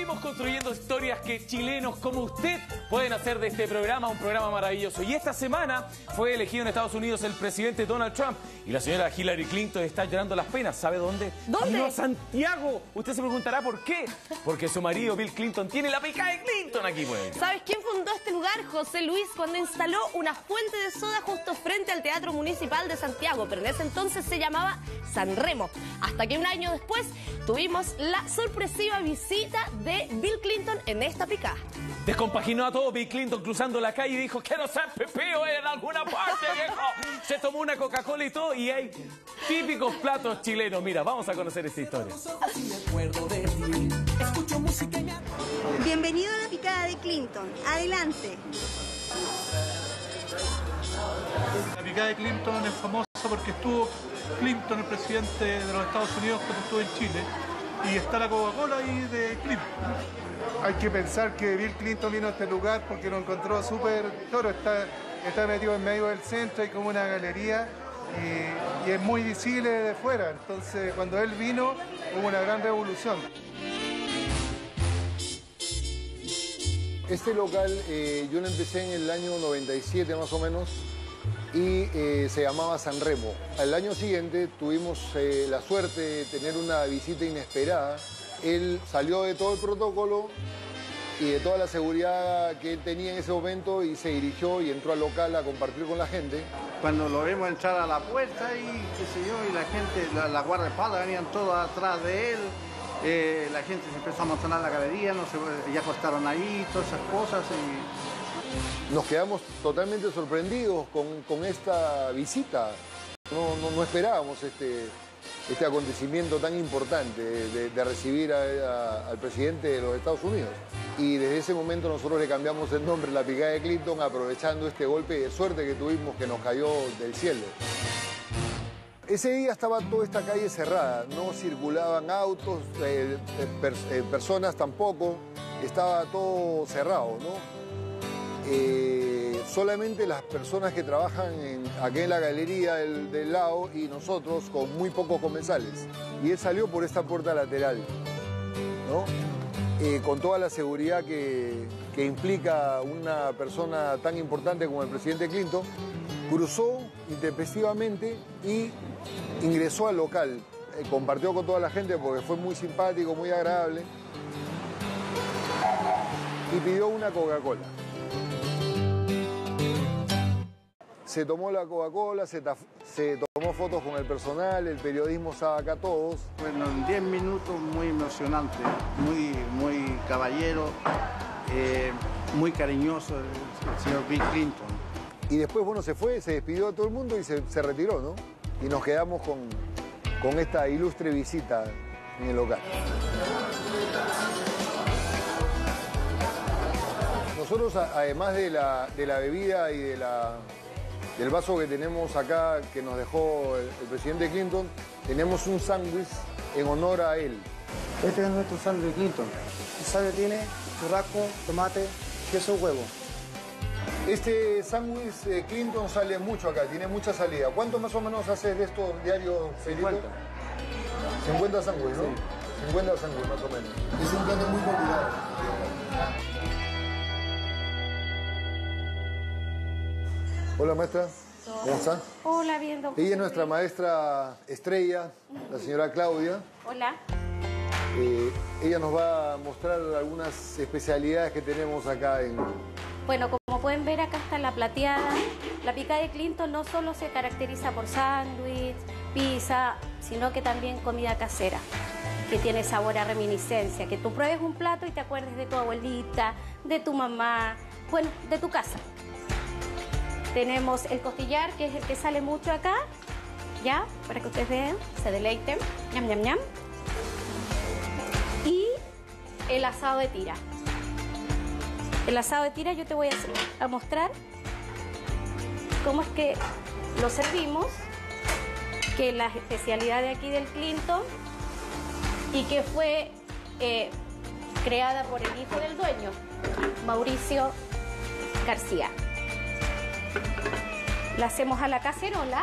seguimos construyendo historias que chilenos como usted pueden hacer de este programa un programa maravilloso. Y esta semana fue elegido en Estados Unidos el presidente Donald Trump y la señora Hillary Clinton está llorando las penas. ¿Sabe dónde? ¿Dónde? Vino a Santiago. Usted se preguntará por qué. Porque su marido Bill Clinton tiene la picada de Clinton aquí, pues. ¿Sabes quién fundó este lugar? José Luis, cuando instaló una fuente de soda justo frente al Teatro Municipal de Santiago, pero en ese entonces se llamaba San Remo. Hasta que un año después tuvimos la sorpresiva visita de Bill Clinton en esta picada. Descompaginó a todo Bill Clinton cruzando la calle y dijo: quiero ser pepeo en alguna parte, viejo. Se tomó una Coca-Cola y todo, y hay típicos platos chilenos. Mira, vamos a conocer esta historia. Bienvenido a la picada de Clinton. Adelante. La picada de Clinton es famosa porque estuvo Clinton, el presidente de los Estados Unidos, cuando estuvo en Chile, y está la Coca-Cola ahí de Clinton. Hay que pensar que Bill Clinton vino a este lugar porque lo encontró súper... Claro, está metido en medio del centro, hay como una galería y es muy visible de fuera. Entonces, cuando él vino, hubo una gran revolución. Este local yo lo empecé en el año 97 más o menos y se llamaba San Remo. Al año siguiente tuvimos la suerte de tener una visita inesperada. Él salió de todo el protocolo y de toda la seguridad que él tenía en ese momento y se dirigió y entró al local a compartir con la gente. Cuando lo vimos entrar a la puerta y qué sé yo, y la gente, la guardaespaldas venían todos atrás de él, la gente se empezó a amontonar en la galería, ya acostaron ahí, todas esas cosas. Y... Nos quedamos totalmente sorprendidos con esta visita. No esperábamos este acontecimiento tan importante de recibir al presidente de los Estados Unidos. Y desde ese momento nosotros le cambiamos el nombre, la picada de Clinton, aprovechando este golpe de suerte que tuvimos que nos cayó del cielo. Ese día estaba toda esta calle cerrada, no circulaban autos, personas tampoco, estaba todo cerrado, ¿no? Solamente las personas que trabajan aquí en la galería del lado y nosotros con muy pocos comensales. Y él salió por esta puerta lateral, ¿no? Con toda la seguridad que implica una persona tan importante como el presidente Clinton, cruzó intempestivamente y ingresó al local. Compartió con toda la gente porque fue muy simpático, muy agradable, y pidió una Coca-Cola. Se tomó la Coca-Cola, se tomó fotos con el personal, el periodismo estaba acá todos. Bueno, en 10 minutos muy emocionante, muy caballero, muy cariñoso el señor Bill Clinton. Y después, bueno, se fue, se despidió a todo el mundo y se retiró, ¿no? Y nos quedamos con esta ilustre visita en el local. Nosotros, además de la bebida y del vaso que tenemos acá, que nos dejó el presidente Clinton, tenemos un sándwich en honor a él. Este es nuestro sándwich Clinton. El sándwich tiene churrasco, tomate, queso, huevo. Este sándwich Clinton sale mucho acá, tiene mucha salida. ¿Cuánto más o menos haces de esto diario, Felipe? 50 sándwiches, ¿no? Sí. 50 sándwiches más o menos. Es un plato muy popular. Hola, maestra. ¿Cómo está? Hola, bien, doctor. Ella es nuestra maestra estrella, la señora Claudia. Hola. Ella nos va a mostrar algunas especialidades que tenemos acá en... Bueno, como pueden ver, acá está la plateada. La picada de Clinton no solo se caracteriza por sándwich, pizza, sino que también comida casera, que tiene sabor a reminiscencia, que tú pruebes un plato y te acuerdes de tu abuelita, de tu mamá, bueno, de tu casa. Tenemos el costillar, que es el que sale mucho acá, ya, para que ustedes vean, se deleiten, ñam, ñam, ñam. Y el asado de tira. El asado de tira yo te voy a mostrar cómo es que lo servimos, que es la especialidad de aquí del Clinton y que fue creada por el hijo del dueño, Mauricio García. La hacemos a la cacerola.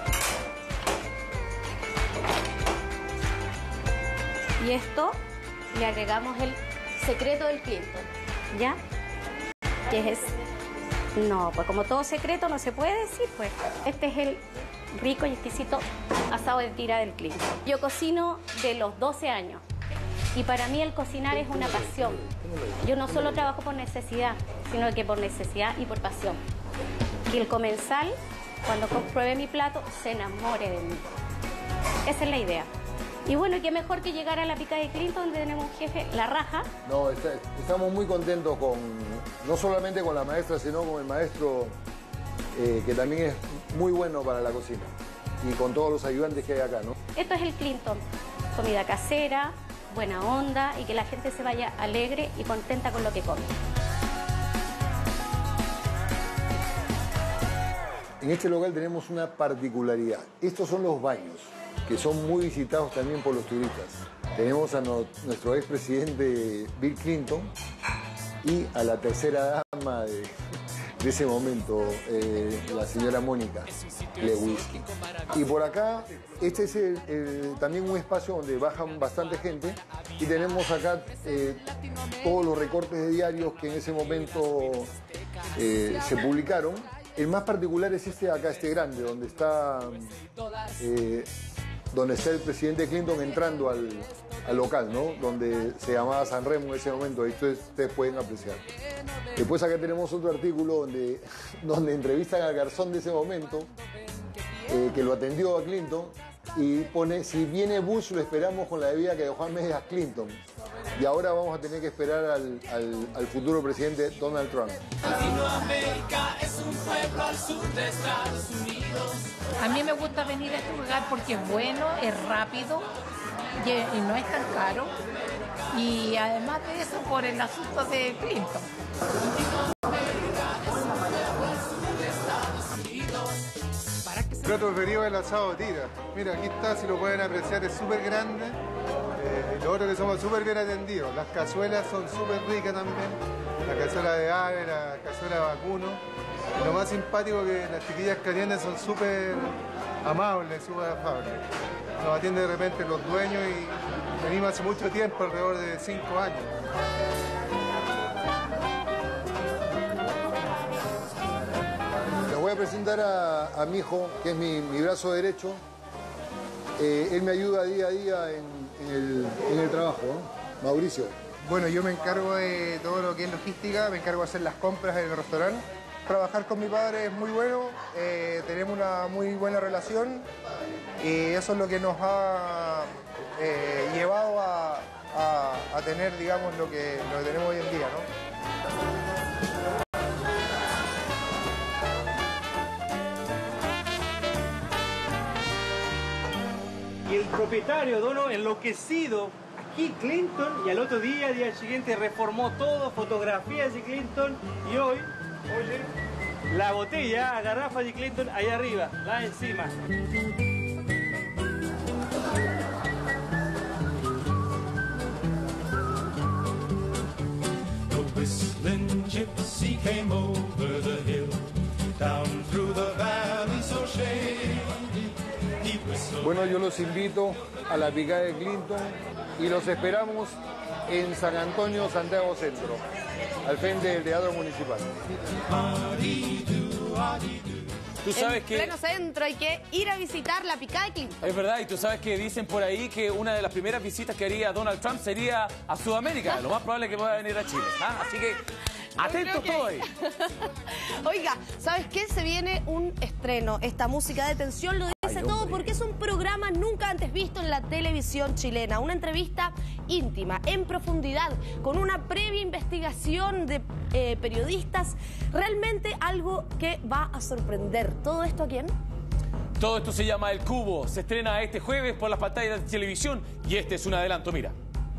Y esto le agregamos el secreto del Clinton, ¿ya? Que es... No, pues como todo secreto no se puede decir, pues. Este es el rico y exquisito asado de tira del Clinton. Yo cocino de los 12 años y para mí el cocinar es una pasión. Yo no solo trabajo por necesidad, sino que por necesidad y por pasión. Que el comensal, cuando pruebe mi plato, se enamore de mí. Esa es la idea. Y bueno, qué mejor que llegar a la picada de Clinton, donde tenemos un jefe, la raja. No, estamos muy contentos con, no solamente con la maestra, sino con el maestro, que también es muy bueno para la cocina. Y con todos los ayudantes que hay acá, ¿no? Esto es el Clinton. Comida casera, buena onda y que la gente se vaya alegre y contenta con lo que come. En este local tenemos una particularidad. Estos son los baños, que son muy visitados también por los turistas. Tenemos a nuestro expresidente Bill Clinton y a la tercera dama de ese momento, la señora Mónica Lewinsky. Y por acá, este es también un espacio donde bajan bastante gente y tenemos acá todos los recortes de diarios que en ese momento se publicaron. El más particular es este de acá, este grande, donde está el presidente Clinton entrando al local, ¿no? Donde se llamaba San Remo en ese momento, ahí ustedes pueden apreciar. Después acá tenemos otro artículo donde entrevistan al garzón de ese momento, que lo atendió a Clinton, y pone, si viene Bush lo esperamos con la bebida que dejó a medias Clinton. Y ahora vamos a tener que esperar al futuro presidente Donald Trump. Latinoamérica es un pueblo al sur de Estados Unidos. A mí me gusta venir a este lugar porque es bueno, es rápido y no es tan caro. Y además de eso, por el asunto de Clinton. El plato preferido es el asado de tira. Mira, aquí está, si lo pueden apreciar, es súper grande. Lo otro que somos súper bien atendidos. Las cazuelas son súper ricas también. La cazuela de ave, la cazuela de vacuno. Y lo más simpático que las chiquillas que atienden son súper amables, súper afables. Nos atienden de repente los dueños y venimos hace mucho tiempo, alrededor de 5 años. Les voy a presentar a mi hijo, que es mi brazo derecho. Él me ayuda día a día en el trabajo, ¿no? Mauricio. Bueno, yo me encargo de todo lo que es logística, me encargo de hacer las compras en el restaurante. Trabajar con mi padre es muy bueno, tenemos una muy buena relación y eso es lo que nos ha llevado a tener, digamos, lo que tenemos hoy en día, ¿no? Y el propietario, dono enloquecido, aquí Clinton, y al otro día siguiente, reformó todo, fotografías de Clinton, y hoy, oye, la botella, la garrafa de Clinton allá arriba, la encima. The whistling gypsy came over the hill, down through the valley so shady. Bueno, yo los invito a la picada de Clinton y los esperamos en San Antonio, Santiago Centro, al frente del Teatro Municipal. Tú sabes en que... pleno centro hay que ir a visitar la picada de Clinton. Es verdad, y tú sabes que dicen por ahí que una de las primeras visitas que haría Donald Trump sería a Sudamérica. Lo más probable es que pueda venir a Chile. ¿Ah? Así que atentos todos ahí. Oiga, ¿sabes qué? Se viene un estreno. Esta música de tensión lo dice todo porque es un programa nunca antes visto en la televisión chilena. Una entrevista íntima, en profundidad, con una previa investigación de periodistas. Realmente algo que va a sorprender. ¿Todo esto a quién? Todo esto se llama El Cubo. Se estrena este jueves por las pantallas de televisión y este es un adelanto, mira.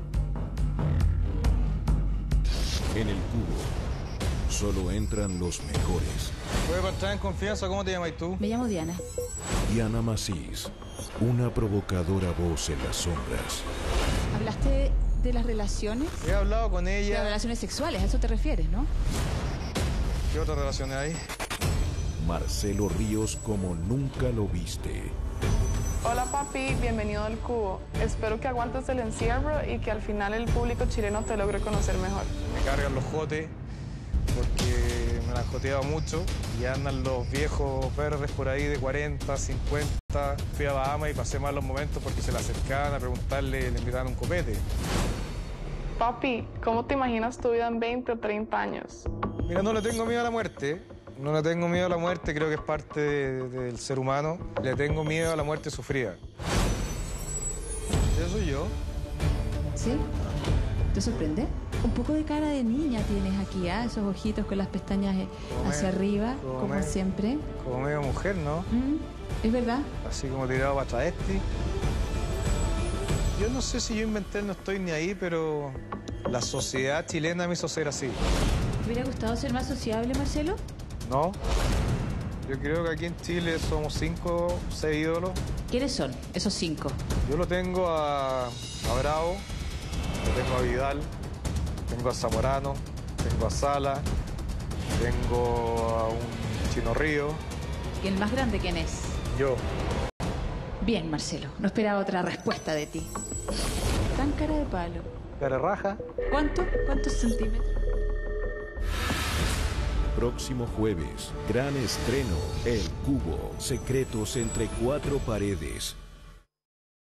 En El Cubo solo entran los mejores. Puedes entrar en confianza, ¿cómo te llamas tú? Me llamo Diana. Diana Macís, una provocadora voz en las sombras. ¿Hablaste de las relaciones? He hablado con ella. De relaciones sexuales, a eso te refieres, ¿no? ¿Qué otras relaciones hay? Marcelo Ríos como nunca lo viste. Hola papi, bienvenido al Cubo. Espero que aguantes el encierro y que al final el público chileno te logre conocer mejor. Me cargan los jotes porque me la han joteado mucho y andan los viejos verdes por ahí de 40, 50. Fui a Bahamas y pasé malos momentos porque se le acercaban a preguntarle, le invitaban un copete. Papi, ¿cómo te imaginas tu vida en 20 o 30 años? Mira, no le tengo miedo a la muerte. No le tengo miedo a la muerte, creo que es parte del ser humano. Le tengo miedo a la muerte sufrida. Eso soy yo. ¿Sí? ¿Te sorprende? Un poco de cara de niña tienes aquí, ¿ah? Esos ojitos con las pestañas hacia arriba, como siempre. Como medio mujer, ¿no? Es verdad. Así como tirado para travesti. Yo no sé si yo inventé el no estoy ni ahí, pero la sociedad chilena me hizo ser así. ¿Te hubiera gustado ser más sociable, Marcelo? No. Yo creo que aquí en Chile somos 5, 6 ídolos. ¿Quiénes son esos 5? Yo lo tengo a Bravo, lo tengo a Vidal, tengo a Zamorano, tengo a Sala, tengo a un Chino Río. ¿Y el más grande quién es? Yo. Bien, Marcelo. No esperaba otra respuesta de ti. Tan cara de palo. Cara raja. ¿Cuántos centímetros? Próximo jueves, gran estreno, El Cubo, secretos entre 4 paredes.